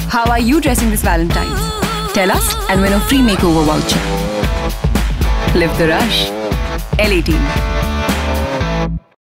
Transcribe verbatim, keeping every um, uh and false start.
How are you dressing this Valentine's? Tell us and win a free makeover voucher. Live the rush. Elle eighteen.